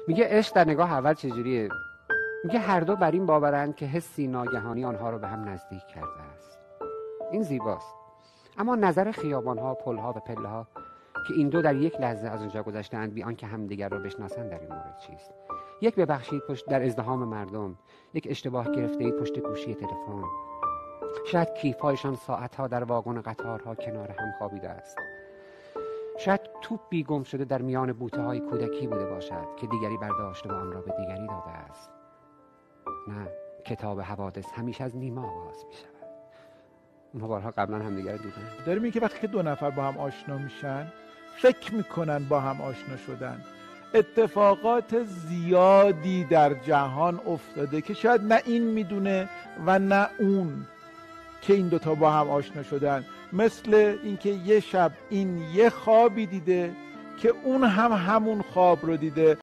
میگه عشق در نگاه اول چجوریه؟ میگه هر دو بر این باورند که حسی ناگهانی آنها رو به هم نزدیک کرده است. این زیباست. اما نظر خیابان‌ها، پل‌ها و پله‌ها که این دو در یک لحظه از اونجا گذشتند بی آنکه همدیگر را بشناسند در این مورد چیست؟ یک ببخشید پشت در ازدحام مردم، یک اشتباه گرفته‌ای پشت گوشی تلفن. شاید کیف‌هایشان ساعت‌ها در واگن قطارها کنار هم خوابیده است. شاید توپی گم شده در میان بوته‌های کودکی بوده باشد که دیگری برداشته و آن را به دیگری داده است. نه، کتاب حوادث همیشه از نیما آغاز می‌شود. اونها بارها قبلا هم دیگر دیدن. داره میگه وقتی که دو نفر با هم آشنا میشن فکر میکنن با هم آشنا شدن. اتفاقات زیادی در جهان افتاده که شاید نه این میدونه و نه اون که این دوتا با هم آشنا شدن. مثل اینکه یه شب این یه خوابی دیده که اون هم همون خواب رو دیده